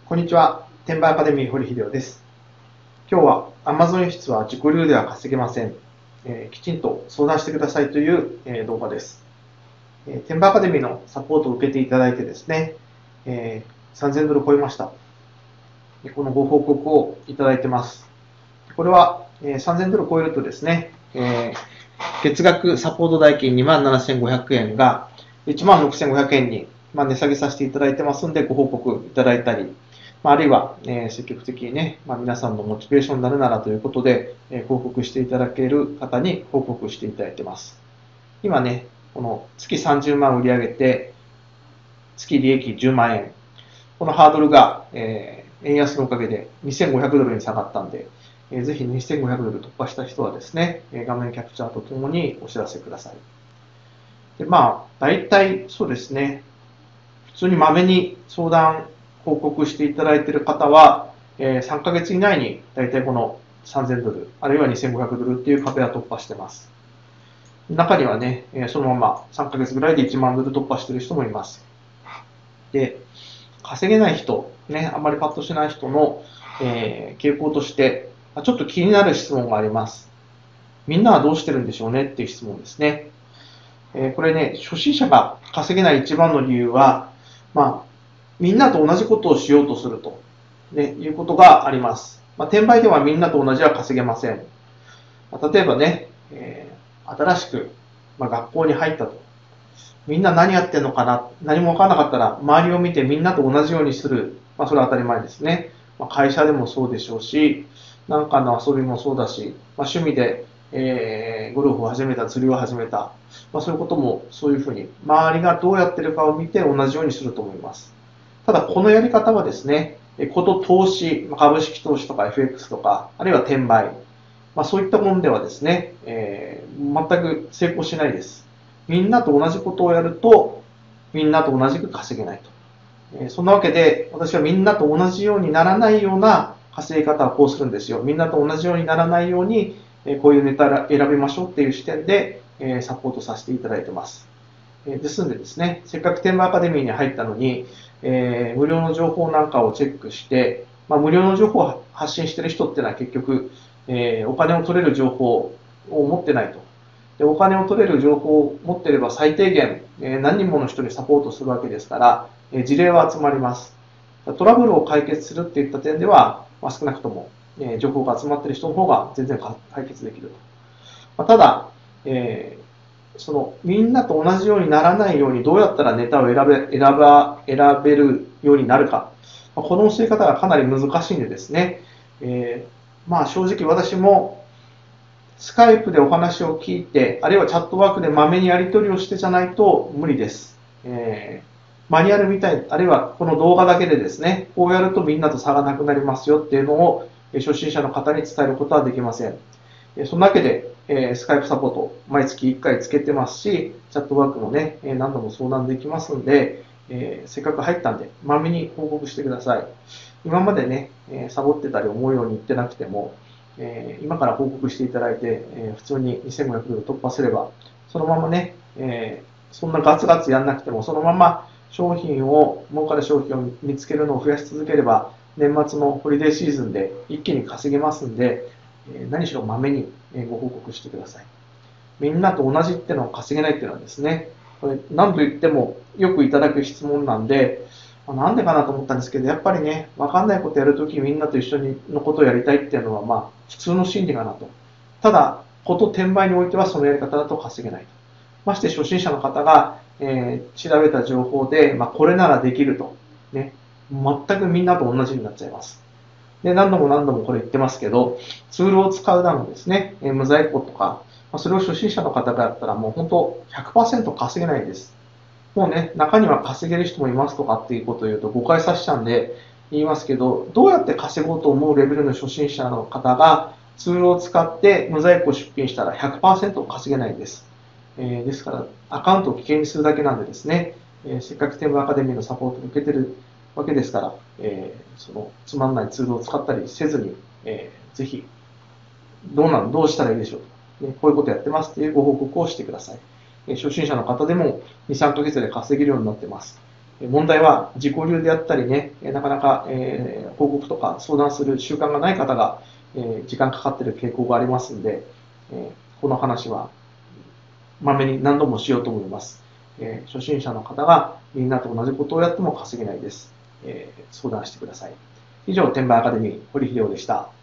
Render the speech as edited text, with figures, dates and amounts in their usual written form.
こんにちは。転売アカデミー堀秀夫です。今日は Amazon 輸出は自己流では稼げません。きちんと相談してくださいという、動画です。転売アカデミーのサポートを受けていただいてですね、3000ドル超えました。このご報告をいただいてます。これは、3000ドル超えるとですね、月額サポート代金27,500円が16,500円に値下げさせていただいてますんで、ご報告いただいたり、あるいは、積極的にね、皆さんのモチベーションになるならということで、報告していただける方に報告していただいてます。今ね、この月30万売り上げて、月利益10万円。このハードルが、円安のおかげで2500ドルに下がったんで、ぜひ2500ドル突破した人はですね、画面キャプチャーとともにお知らせください。で、大体そうですね、普通にまめに相談、報告していただいている方は、3ヶ月以内に大体この3000ドル、あるいは2500ドルっていう壁は突破してます。中にはね、そのまま3ヶ月ぐらいで1万ドル突破している人もいます。で、稼げない人、ね、あんまりパッとしない人の、傾向として、ちょっと気になる質問があります。みんなはどうしてるんでしょうねっていう質問ですね。これね、初心者が稼げない一番の理由は、みんなと同じことをしようとすると、いうことがあります。転売ではみんなと同じは稼げません。例えばね、新しく、学校に入ったと。みんな何やってんのかな、何も分からなかったら、周りを見てみんなと同じようにする。それは当たり前ですね。会社でもそうでしょうし、なんかの遊びもそうだし、趣味で、ゴルフを始めた、釣りを始めた。そういうこともそういうふうに、周りがどうやってるかを見て同じようにすると思います。ただ、このやり方はですね、投資、株式投資とか FX とか、あるいは転売、そういったものではですね、全く成功しないです。みんなと同じことをやると、みんなと同じく稼げないと。そんなわけで、私はみんなと同じようにならないような稼ぎ方をこうするんですよ。みんなと同じようにならないように、こういうネタ選びましょうっていう視点で、サポートさせていただいてます。ですのでですね、せっかく転売アカデミーに入ったのに、無料の情報なんかをチェックして、無料の情報を発信している人っていうのは結局、お金を取れる情報を持ってないと。で、お金を取れる情報を持っていれば最低限、何人もの人にサポートするわけですから、事例は集まります。トラブルを解決するっていった点では、少なくとも、情報が集まっている人の方が全然解決できると。ただ、みんなと同じようにならないようにどうやったらネタを選べるようになるか。この教え方がかなり難しいんでですね、正直私もスカイプでお話を聞いて、あるいはチャットワークでまめにやり取りをしてじゃないと無理です。マニュアルみたい、あるいはこの動画だけでですね、こうやるとみんなと差がなくなりますよっていうのを初心者の方に伝えることはできません。そのわけで、スカイプサポート毎月1回つけてますし、チャットワークもね、何度も相談できますんで、せっかく入ったんで、まめに報告してください。今までね、サボってたり思うように言ってなくても、今から報告していただいて、普通に2500ドル突破すれば、そのままね、そんなガツガツやんなくても、そのまま儲かる商品を見つけるのを増やし続ければ、年末のホリデーシーズンで一気に稼げますんで、何しろまめにご報告してください。みんなと同じってのを稼げないっていうのはですね、これ何度言ってもよくいただく質問なんで、なんでかなと思ったんですけど、やっぱりね、わかんないことやるときみんなと一緒のことをやりたいっていうのは普通の心理かなと。ただ、転売においてはそのやり方だと稼げないと。まして初心者の方が、調べた情報で、これならできると。ね、全くみんなと同じになっちゃいます。で、何度もこれ言ってますけど、ツールを使うだのですね、無在庫とか、それを初心者の方がやったらもう本当 100% 稼げないです。もうね、中には稼げる人もいますとかっていうことを言うと誤解させちゃうんで言いますけど、どうやって稼ごうと思うレベルの初心者の方がツールを使って無在庫を出品したら 100% 稼げないんです。ですから、アカウントを危険にするだけなんでですね、せっかく転売アカデミーのサポートを受けてるわけですから、そのつまんないツールを使ったりせずに、ぜひ、どうしたらいいでしょうと、こういうことやってますっていうご報告をしてください。初心者の方でも2、3ヶ月で稼げるようになってます。 問題は自己流であったりね、なかなか、報告とか相談する習慣がない方が、時間かかっている傾向がありますので、この話はまめに何度もしようと思います。初心者の方がみんなと同じことをやっても稼げないです。相談してください。以上、転売アカデミー、堀秀夫でした。